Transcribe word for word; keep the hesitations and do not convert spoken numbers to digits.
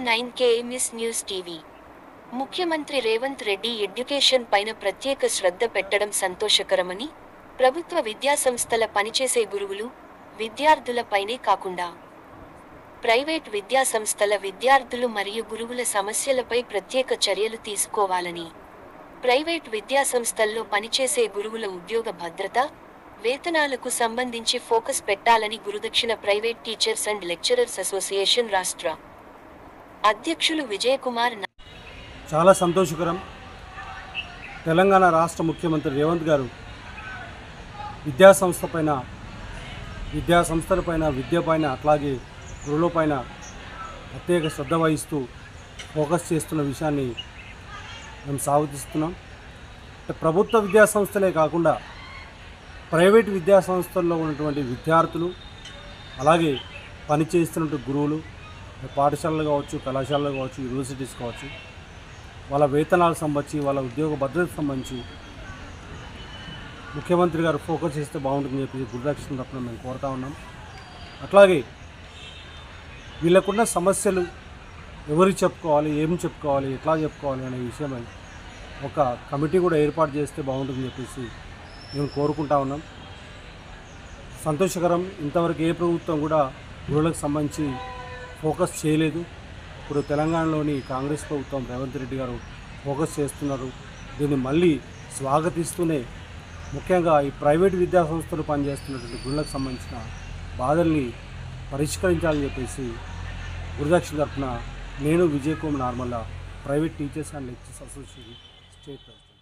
Nine KMS news TV. ముఖ్యమంత్రి Revanth Reddy education పైన ప్రత్యేక శ్రద్ధ పెట్టడం సంతోషకరమని, ప్రభుత్వ విద్యాసంస్థల పనిచేసే గురువులు, విద్యార్థులపైనే కాకుండా ప్రైవేట్ విద్యాసంస్థల విద్యార్థులు మరియు గురువుల సమస్యలపై ప్రత్యేక చర్యలు తీసుకోవాలని, ప్రైవేట్ విద్యాసంస్థల్లో పనిచేసే గురువుల ఉద్యోగ భద్రత, వేతనాలకు సంబంధించి ఫోకస్ పెట్టాలని Gurudakshina private teachers and lecturers association రాష్ట్ర అధ్యక్షులు విజయకుమార్. చాలా సంతోషకరం. తెలంగాణ రాష్ట్ర ముఖ్యమంత్రి రేవంత్ గారు విద్యాసంస్థ పైన విద్యాసంస్థలపైన విద్యపైన అట్లాగే గురువులపైన ప్రత్యేక శ్రద్ధ వహిస్తూ ఫోకస్ చేస్తున్న విషయాన్ని మేము స్వాగతిస్తున్నాం. ప్రభుత్వ విద్యాసంస్థలే కాకుండా ప్రైవేట్ విద్యాసంస్థల్లో ఉన్నటువంటి విద్యార్థులు, అలాగే పనిచేస్తున్న గురువులు, పాఠశాలలు కావచ్చు, కళాశాలలు కావచ్చు, యూనివర్సిటీస్ కావచ్చు, వాళ్ళ వేతనాలకు సంబంధించి, వాళ్ళ ఉద్యోగ భద్రతకు సంబంధించి ముఖ్యమంత్రి గారు ఫోకస్ చేస్తే బాగుంటుందని చెప్పి గురుదక్షిణ తరపున మేము కోరుతా ఉన్నాం. అట్లాగే వీళ్ళకున్న సమస్యలు ఎవరికి చెప్పుకోవాలి, ఏం చెప్పుకోవాలి, ఎట్లా చెప్పుకోవాలి అనే విషయమై ఒక కమిటీ కూడా ఏర్పాటు చేస్తే బాగుంటుందని చెప్పేసి మేము కోరుకుంటా ఉన్నాం. సంతోషకరం. ఇంతవరకు ఏ ప్రభుత్వం కూడా గురువులకు సంబంధించి ఫోకస్ చేయలేదు. ఇప్పుడు తెలంగాణలోని కాంగ్రెస్ ప్రభుత్వం రేవంత్ రెడ్డి గారు ఫోకస్ చేస్తున్నారు. దీన్ని మళ్ళీ స్వాగతిస్తూనే ముఖ్యంగా ఈ ప్రైవేట్ విద్యాసంస్థలు పనిచేస్తున్నటువంటి గురువులకు సంబంధించిన బాధల్ని పరిష్కరించాలని చెప్పేసి గురుదక్షిణ తరపున నేను Vijayakumar normal private teachers and lecturers association state president.